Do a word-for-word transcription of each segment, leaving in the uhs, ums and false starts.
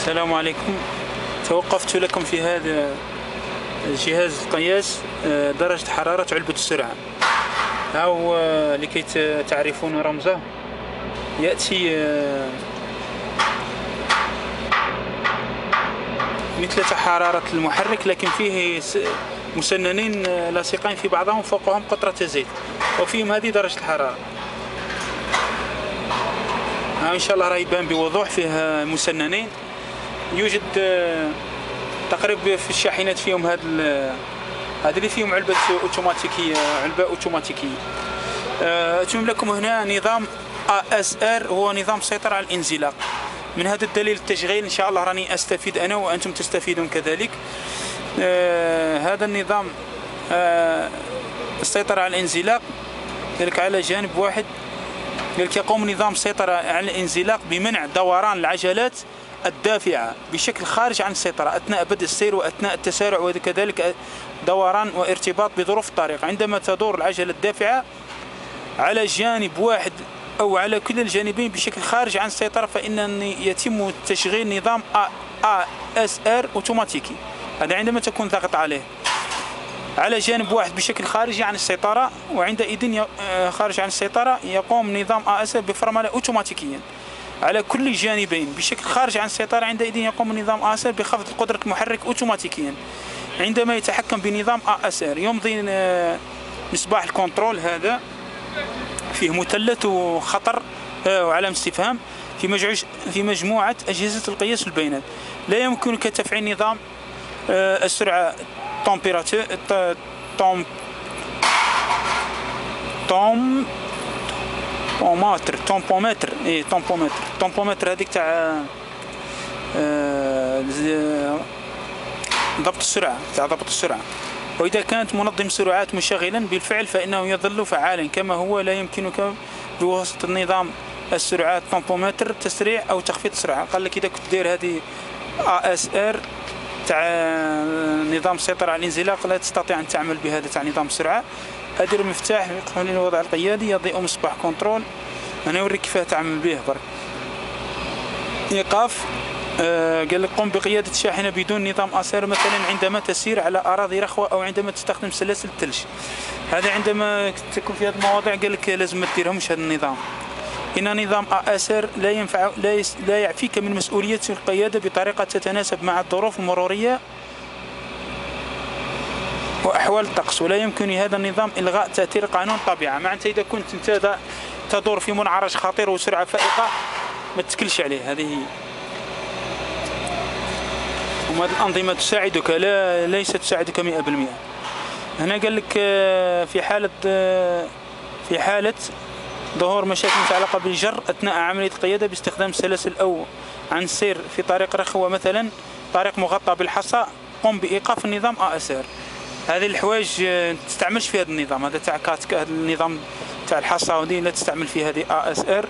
السلام عليكم. توقفت لكم في هذا الجهاز القياس درجة حرارة علبة السرعة، أو لكي تعرفون رمزه يأتي مثل حرارة المحرك، لكن فيه مسننين لاصقين في بعضهم فوقهم قطرة زيت، وفيهم هذه درجة الحرارة. إن شاء الله راه يبان بوضوح، فيه مسننين. يوجد تقريبا في الشاحنات فيهم هاد هذا اللي فيهم علبة اوتوماتيكية، علبة اوتوماتيكية. أتمم لكم هنا نظام إيه إس آر، هو نظام سيطرة على الانزلاق. من هذا الدليل التشغيل إن شاء الله راني أستفيد أنا وأنتم تستفيدون كذلك. آه هذا النظام آه السيطرة على الانزلاق ذلك على جانب واحد، ذلك يقوم نظام السيطرة على الانزلاق بمنع دوران العجلات الدافعة بشكل خارج عن السيطرة أثناء بدء السير وأثناء التسارع، وكذلك دوران وارتباط بظروف الطريق. عندما تدور العجلة الدافعة على جانب واحد أو على كل الجانبين بشكل خارج عن السيطرة، فإن يتم تشغيل نظام إيه إس آر أوتوماتيكي. هذا عندما تكون ضغط عليه على جانب واحد بشكل خارجي عن السيطرة، وعندئذ خارج عن السيطرة يقوم نظام إيه إس آر بفرملة أوتوماتيكيا على كل الجانبين بشكل خارج عن السيطرة. عندئذ يقوم نظام إيه إس آر بخفض قدرة المحرك أوتوماتيكيا. عندما يتحكم بنظام إيه إس آر يمضي مصباح الكنترول، هذا فيه مثلث وخطر وعلامة استفهام في في مجموعة أجهزة القياس والبيانات. لا يمكنك تفعيل نظام السرعة تمبيراتور توم توم توماتر تومبومتر اي تومبومتر تومبومتر هذيك تاع ضبط السرعة، تاع ضبط السرعة. وإذا كانت منظم سرعات مشغلا بالفعل فإنه يظل فعالا كما هو. لا يمكنك بواسطة نظام السرعات تومبومتر تسريع أو تخفيض السرعة. قال لك إذا كنت دير هذه إيه إس آر تاع نظام السيطرة على الانزلاق لا تستطيع أن تعمل بهذا تاع نظام السرعة. أدير المفتاح يدخل الوضع القيادي، يضيء مصباح كنترول. أنا أوريك كيف تعمل به برك. إيقاف، آه قال لك قم بقيادة شاحنة بدون نظام إيه إس آر، مثلا عندما تسير على أراضي رخوة أو عندما تستخدم سلاسل الثلج. هذا عندما تكون في هذه المواضيع قال لك لازم ما تديرهمش هذا النظام. إن نظام إيه إس آر لا ينفع لا, يس لا يعفيك من مسؤولية القيادة بطريقة تتناسب مع الظروف المرورية وأحوال الطقس، ولا يمكن هذا النظام إلغاء تأثير قانون الطبيعة. معناتها إذا كنت أنت تدور في منعرج خطير وسرعة فائقة ما تتكلش عليه. هذه هي. وهذه الأنظمة تساعدك، لا ليست تساعدك مئة بالمئة. هنا قال لك في حالة في حالة ظهور مشاكل متعلقة بالجر أثناء عملية القيادة باستخدام السلاسل أو عن السير في طريق رخوة، مثلا طريق مغطى بالحصى، قم بإيقاف النظام إيه إس آر. هذه الحوايج تستعملش في هذا النظام، هذا تاع كاتك، هذا النظام تاع الحصى ودي لا تستعمل في هذه إيه إس آر.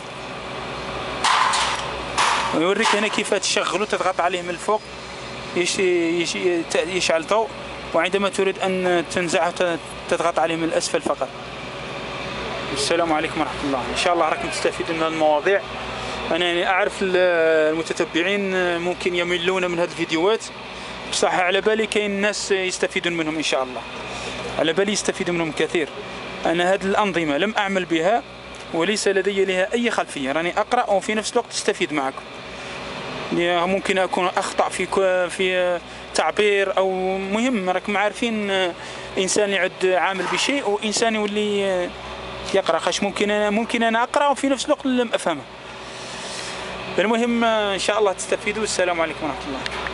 ويوريك هنا كيف تشغله، تضغط عليه من الفوق يش يش يشعل ضوء، وعندما تريد أن تنزعه تضغط عليه من الأسفل فقط. السلام عليكم ورحمة الله. إن شاء الله راكم تستفيدوا من هذه المواضيع. أنا يعني أعرف المتتبعين ممكن يملون من هذه الفيديوهات، بصح على بالي كاين ناس يستفيدون منهم إن شاء الله، على بالي يستفيدون منهم كثير. أنا هذه الأنظمة لم أعمل بها وليس لدي لها أي خلفية، راني أقرأ وفي نفس الوقت استفيد معكم. ممكن أكون أخطأ في في تعبير أو مهم، راكم عارفين إنسان يعد عامل بشيء وإنسان يولي يقرأ خاش ممكن أنا ممكن أنا أقرأ وفي نفس الوقت لم أفهمه. المهم إن شاء الله تستفيدوا. السلام عليكم ورحمة الله.